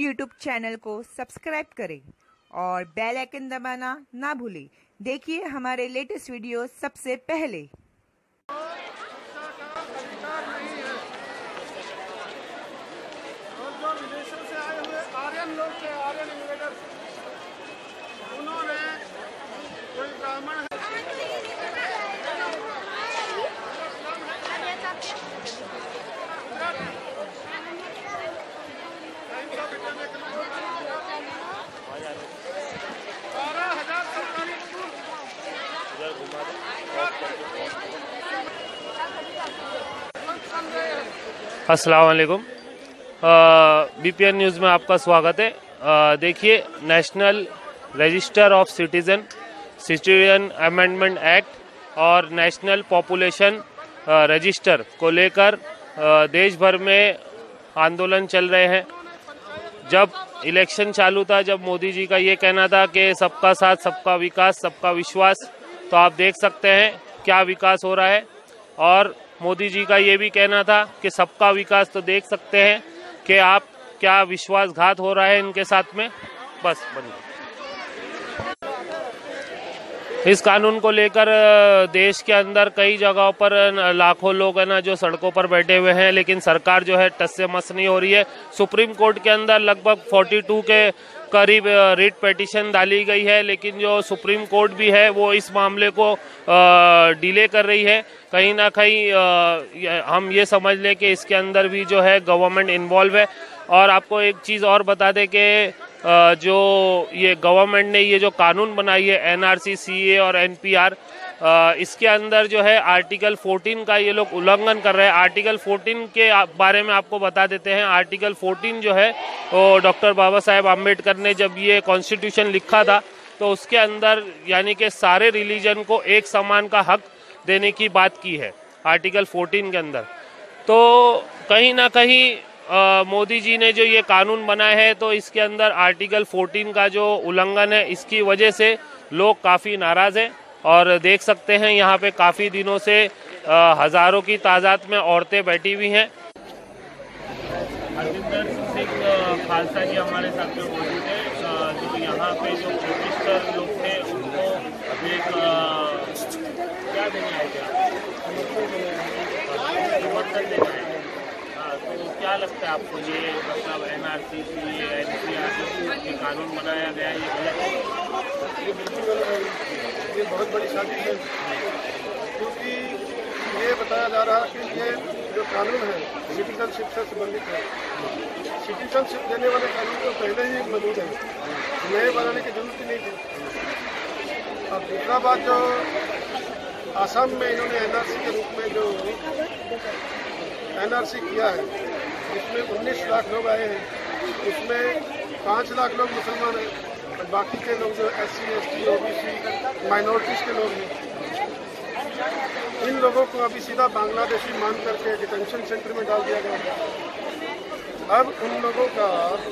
YouTube channel को subscribe करें और बेल आइकन दबाना ना भूलें। देखिए हमारे लेटेस्ट वीडियो सबसे पहले। और जो विदेशों से आए हुए आर्यन लोग थे, आर्यन इन्वेडर्स, उन्होंने कोई ब्राह्मण अस्सलाम वालेकुम। बीपीएन न्यूज़ में आपका स्वागत है। देखिए, national register of citizen amendment act और नेशनल पॉपुलेशन रजिस्टर को लेकर देश भर में आंदोलन चल रहे हैं। जब इलेक्शन चालू था, जब मोदी जी का ये कहना था कि सबका साथ, सबका विकास, सबका विश्वास, तो आप देख सकते हैं क्या विकास हो रहा है। और मोदी जी का ये भी कहना था कि सबका विकास, तो देख सकते हैं कि आप क्या विश्वासघात हो रहा है इनके साथ में। बस बंद। इस कानून को लेकर देश के अंदर कई जगहों पर लाखों लोग है ना जो सड़कों पर बैठे हुए हैं, लेकिन सरकार जो है टस से मस नहीं हो रही है। सुप्रीम कोर्ट के अंदर लगभग 42 के करीब रिट पिटीशन डाली गई है, लेकिन जो सुप्रीम कोर्ट भी है वो इस मामले को डिले कर रही है। कहीं ना कहीं हम ये समझ लें कि इसके अंदर भी जो है गवर्नमेंट इन्वॉल्व है। और आपको एक चीज़ और बता दें कि जो ये गवर्नमेंट ने ये जो कानून बनाई है एनआरसी, सीए और एनपीआर, इसके अंदर जो है आर्टिकल 14 का ये लोग उल्लंघन कर रहे हैं। आर्टिकल 14 के बारे में आपको बता देते हैं। आर्टिकल 14 जो है वो डॉक्टर बाबा साहेब आम्बेडकर ने जब ये कॉन्स्टिट्यूशन लिखा था तो उसके अंदर यानी कि सारे रिलीजन को एक समान का हक देने की बात की है आर्टिकल 14 के अंदर। तो कहीं ना कहीं मोदी जी ने जो ये कानून बनाया है तो इसके अंदर आर्टिकल 14 का जो उल्लंघन है, इसकी वजह से लोग काफ़ी नाराज़ हैं। और देख सकते हैं यहाँ पे काफ़ी दिनों से हज़ारों की तादाद में औरतें बैठी हुई हैं। हरजिंदर सिंह खालसा जी हमारे साथ में मौजूद है, जो यहाँ पे जो प्रोटेस्टर लोग थे उनको एक क्या देने आए थे, समर्थन देने आए थे। तो क्या लगता है आपको, ये मतलब एनआरसी, सीए, एनपीआर जो कानून बनाया गया है, ये गलत है? ये बिल्कुल गलत है। ये बहुत बड़ी साजिश है, क्योंकि ये बताया जा रहा है कि ये जो कानून है सिटीजनशिप से संबंधित है। सिटीजनशिप देने वाले कानून तो पहले ही मौजूद है, नए बनाने की जरूरत ही नहीं थी। अब दूसरा बात, जो आसाम में इन्होंने एनआरसी के रूप में जो एनआरसी किया है, इसमें 19 लाख लोग आए हैं, उसमें 5 लाख लोग मुसलमान हैं और बाकी के लोग जो SC, ST, OBC माइनॉरिटीज़ के लोग हैं, इन लोगों को अभी सीधा बांग्लादेशी मान करके डिटेंशन सेंटर में डाल दिया गया। अब उन लोगों का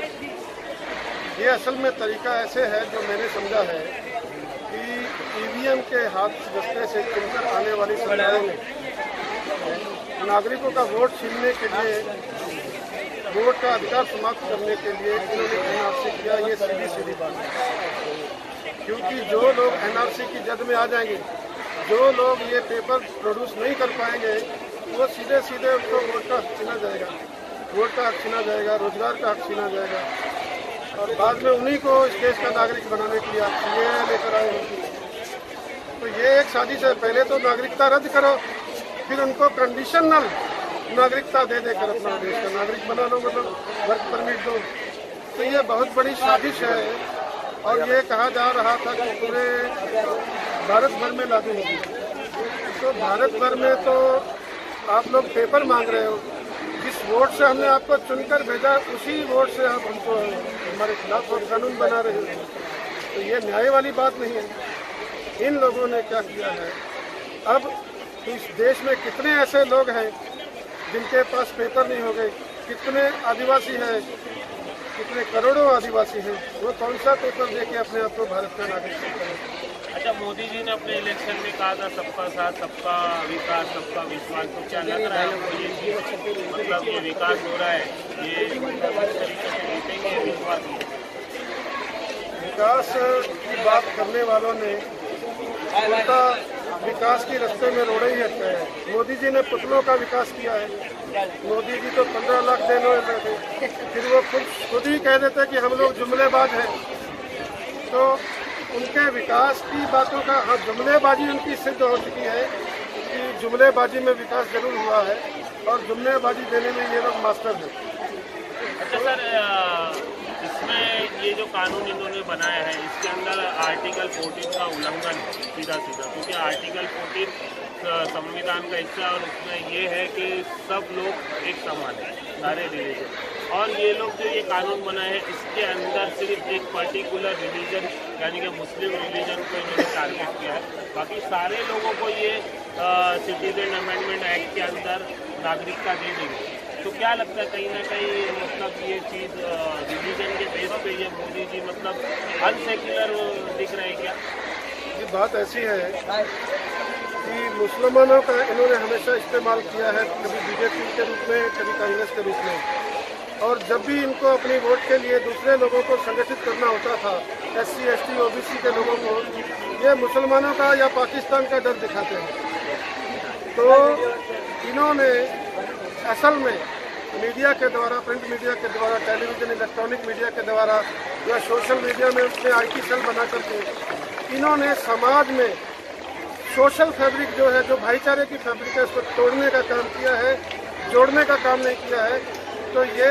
ये असल में तरीका ऐसे है, जो मैंने समझा है कि EVM के हाथ दस्ते से चुनकर आने वाली सरकारों ने नागरिकों का वोट छीनने के लिए, वोट का अधिकार समाप्त करने के लिए इन्होंने एनआरसी किया। ये सीधी बात है, क्योंकि जो लोग एनआरसी की जद में आ जाएंगे, जो लोग ये पेपर प्रोड्यूस नहीं कर पाएंगे, वो सीधे सीधे उनको वोट का हक छीना जाएगा, वोट का हक छीना जाएगा, रोजगार का हक छीना जाएगा, और बाद में उन्हीं को इस देश का नागरिक बनाने के लिए आप ये लेकर आए। तो ये एक साजिश है। पहले तो नागरिकता रद्द करो, फिर उनको कंडीशनल नागरिकता दे देकर अपना देश का नागरिक बना लो, मतलब वर्क परमिट दो। तो ये बहुत बड़ी साजिश है। और ये कहा जा रहा था कि पूरे भारत भर में लागू होगी। तो भारत भर में तो आप लोग पेपर मांग रहे हो, जिस वोट से हमने आपको चुनकर भेजा उसी वोट से आप हमको हमारे खिलाफ और कानून बना रहे हो। तो ये न्याय वाली बात नहीं है। इन लोगों ने क्या किया है, अब इस देश में कितने ऐसे लोग हैं जिनके पास पेपर नहीं हो गए, कितने आदिवासी हैं, कितने करोड़ों आदिवासी हैं, वो कौन सा पेपर देके अपने आप को भारत का नागरिक करें? अच्छा, मोदी जी ने अपने इलेक्शन में कहा था सबका साथ, सबका विकास, सबका विश्वास, तो क्या लग रहा है आपको ये चीज, मतलब ये विकास हो रहा है, ये इस तरीके से जीतेंगे विश्वास? विकास की बात करने वालों ने उल्टा विकास की रास्ते में रोड़े ही रखते हैं। मोदी जी ने पुतलों का विकास किया है। मोदी जी तो 15 लाख देने रहे थे, फिर वो खुद ही कह देते कि हम लोग जुमलेबाज हैं। तो उनके विकास की बातों का, हाँ, जुमलेबाजी उनकी सिद्ध हो चुकी है कि जुमलेबाजी में विकास जरूर हुआ है और जुमलेबाजी देने में ये लोग मास्टर हैं। अच्छा सर, इसमें ये जो कानून इन्होंने बनाया है, इसके अंदर आर्टिकल 14 का उल्लंघन है सीधा, क्योंकि आर्टिकल 14 संविधान का हिस्सा है और उसमें ये है कि सब लोग एक समान है, सारे रिलीजन, और ये लोग जो ये कानून बनाए हैं इसके अंदर सिर्फ एक पर्टिकुलर रिलीजन यानी कि मुस्लिम रिलीजन को इन्होंने टारगेट किया है। बाकी सारे लोगों को ये सिटीजन अमेंडमेंट एक्ट के अंदर नागरिकता दे देंगे। तो क्या लगता है कहीं ना कहीं मतलब ये चीज़ रिलीजन के बेस पे ये मोदी जी मतलब अनसेक्युलर दिख रहे हैं क्या? ये बात ऐसी है कि मुसलमानों का इन्होंने हमेशा इस्तेमाल किया है, कभी बीजेपी के रूप में, कभी कांग्रेस के रूप में, और जब भी इनको अपनी वोट के लिए दूसरे लोगों को संगठित करना होता था, SC, ST, OBC के लोगों को, ये मुसलमानों का या पाकिस्तान का डर दिखाते हैं। तो इन्होंने असल में मीडिया के द्वारा, प्रिंट मीडिया के द्वारा, टेलीविजन, इलेक्ट्रॉनिक मीडिया के द्वारा या सोशल मीडिया में उसने IT सेल बना करके इन्होंने समाज में सोशल फैब्रिक जो है, जो भाईचारे की फैब्रिक है, उसको तोड़ने का काम किया है, जोड़ने का काम नहीं किया है। तो ये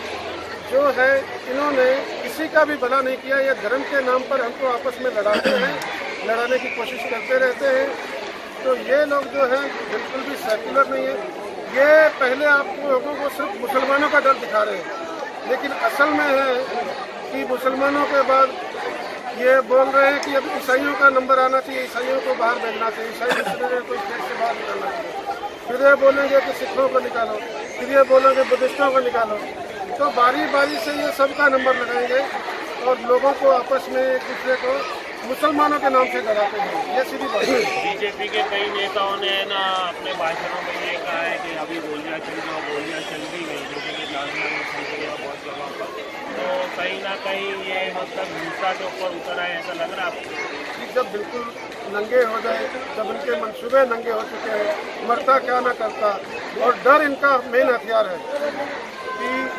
जो है इन्होंने किसी का भी भला नहीं किया। ये धर्म के नाम पर हमको आपस में लड़ाते हैं, लड़ाने की कोशिश करते रहते हैं। तो ये लोग जो है बिल्कुल भी सेक्युलर नहीं है। ये पहले आप लोगों को सिर्फ मुसलमानों का डर दिखा रहे हैं, लेकिन असल में है कि मुसलमानों के बाद ये बोल रहे हैं कि अब ईसाइयों का नंबर आना चाहिए, ईसाइयों को बाहर भेजना चाहिए, ईसाई मिशनरी को इस देश से बाहर निकालना चाहिए। फिर ये बोलेंगे कि सिखों को निकालो, फिर ये बोलेंगे बुद्धिस्टों को निकालो। तो बारी बारी से ये सबका नंबर लगाएंगे और लोगों को आपस में एक दूसरे को मुसलमानों के नाम से डराते हैं। ये सीधी बात है। बीजेपी के कई नेताओं ने ना अपने भाषणों में ये कहा है कि अभी गोलियां चल जाओ, गोलियां चल भी गई, जैसे कि जालना में चल गई है बहुत जगह पर। तो कहीं ना कहीं ये मतलब हिंसा के ऊपर उतर आए, ऐसा लग रहा है आपको? जब बिल्कुल नंगे हो जाए, जब इनके मंसूबे नंगे हो चुके हैं, मरता क्या ना करता, और डर इनका मेन हथियार है कि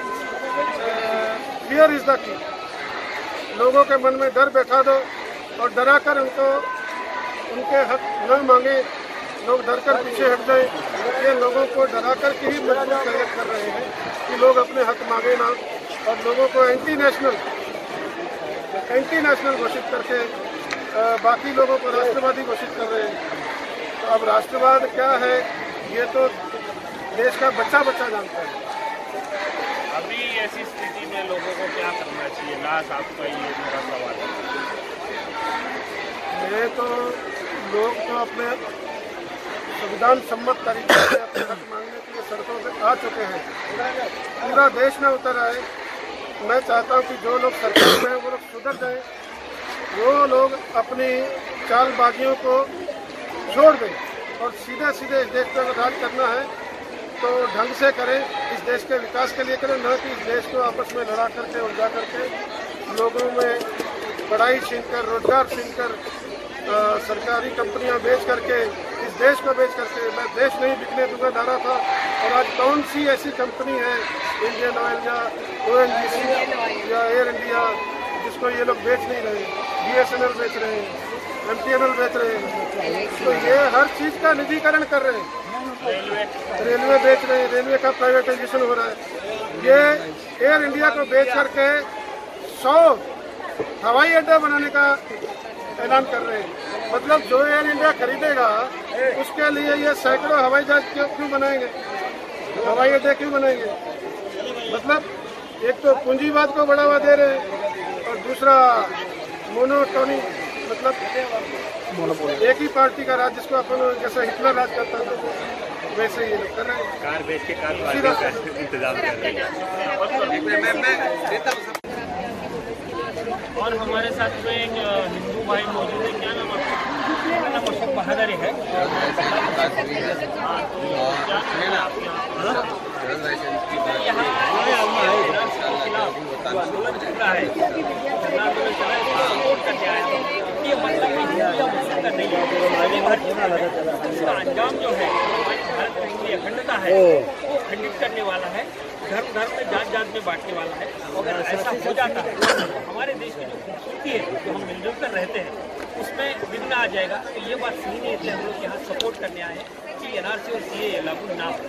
फियर इज द की। लोगों के मन में डर बैठा दो और डरा कर उनको उनके हक न मांगे, लोग डर कर पीछे हट जाए। ये लोगों को डरा कर के ही मजबूर कर रहे हैं कि लोग अपने हक मांगे ना, और लोगों को एंटी नेशनल घोषित करके बाकी लोगों को राष्ट्रवादी घोषित कर रहे हैं। तो अब राष्ट्रवाद क्या है ये तो देश का बच्चा जानता है। अभी ऐसी स्थिति में लोगों को क्या करना चाहिए? लास्ट आपका ये मेरा सवाल है। मैं तो लोग तो अपने संविधान सम्मत तरीके से अपने हक मांगने के लिए सड़कों पे आ चुके हैं। पूरा देश में उतर आए। मैं चाहता हूं कि जो लोग सरकार में हैं वो लोग सुधर जाएं, वो लोग अपनी चालबाजियों को छोड़ दें और सीधे सीधे इस देश पर अगर राज करना है तो ढंग से करें, इस देश के विकास के लिए करें, न कि इस देश को आपस में लड़ा करके उलझा करके लोगों में पढ़ाई छीन कर, रोजगार छीन कर, सरकारी कंपनियां बेच करके, इस देश को बेच करके। मैं देश नहीं बिकने दूंगा नारा था, और आज कौन सी ऐसी कंपनी है, इंडियन ऑयल या ONGC या एयर इंडिया, जिसको ये लोग बेच नहीं रहे? BSNL बेच रहे हैं, MTNL बेच रहे हैं। तो ये हर चीज़ का निजीकरण कर रहे हैं। रेलवे बेच रहे हैं, रेलवे का प्राइवेटाइजेशन हो रहा है। ये एयर इंडिया को बेच करके 100 हवाई अड्डा बनाने का ऐलान कर रहे हैं। मतलब जो एयर इंडिया खरीदेगा उसके लिए ये सैकड़ों हवाई जहाज क्यों बनाएंगे, हवाई अड्डे क्यों बनाएंगे? मतलब एक तो पूंजीवाद को बढ़ावा दे रहे हैं और दूसरा मोनोटोनी, मतलब एक ही पार्टी का राज, जिसको अपन जैसे हिटलर राज करता था वैसे ही लोग कर रहे हैं। कार बेच के कार इंतजाम कर रहे हैं। और हमारे साथ में एक हिंदू भाई मौजूद है। क्या नाम आपका? मेरा नाम अशोक बहादुर है। आंदोलन चल रहा है, सपोर्ट करके आया है। ये मतलब मुस्लिम का नहीं है, इसका अंजाम जो है हमारी भारत की अखंडता है वो खंडित करने वाला है, धर्म धर्म में जात जात में बांटने वाला है। अगर ऐसा हो जाता है तो हमारे देश की जो खूबसूरती है, जो हम मिलजुल कर रहते हैं, उसमें विघ्न आ जाएगा। तो ये बात सही नहीं है, इसलिए हम लोग यहाँ सपोर्ट करने आए हैं कि एनआरसी और सीए लागू ना हो।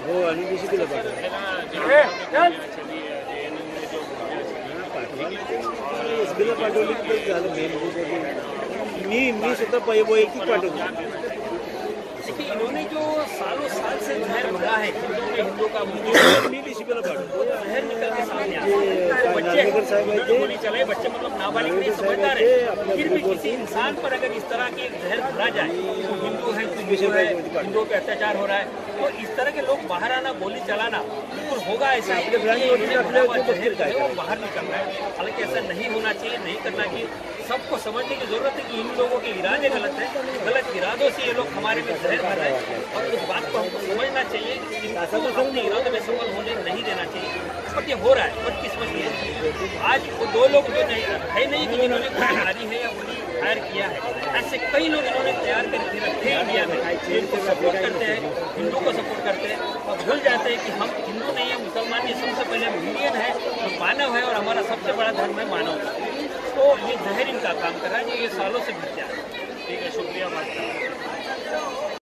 मी सुद्धा वैयक्तिक पाठवतो। देखिए, इन्होंने जो सालों साल से जहर भरा है हिंदू का जहर निकल के सामने आया। बच्चे गोली चलाए, बच्चे मतलब नाबालिग नहीं, समझदार है, फिर भी किसी इंसान पर अगर इस तरह की जहर भरा जाए, तो हिंदू है हिंदुओं पे अत्याचार हो रहा है, तो इस तरह के लोग बाहर आना, गोली चलाना बिल्कुल होगा। ऐसा जहर जो है वो बाहर निकल रहा है। हालांकि ऐसा नहीं होना चाहिए, नहीं करना चाहिए। सबको समझने की जरूरत है कि इन लोगों के इरादे गलत है, गलत इरादों से ये लोग हमारे में जहर भर रहे हैं और उस बात को हमको समझना चाहिए, अपने इरादों में सफल होने नहीं देना चाहिए। बट ये हो रहा है, बदकिस्मती है। आज वो दो लोग जो है नहीं कि जिन्होंने गोली मारी है या गोली फायर किया है, ऐसे कई लोग इन्होंने तैयार करके रखे हैं इंडिया में, जिनको सपोर्ट करते हैं, हिंदू को सपोर्ट करते हैं और भूल जाते हैं कि हम हिंदू नहीं है, मुसलमान नहीं, सबसे पहले हम इंडियन है, हम मानव है और हमारा सबसे बड़ा धर्म है मानवता। तो ये जहर इनका काम कर रहा है जो ये सालों से भटका है। ठीक है, शुक्रिया बात करना।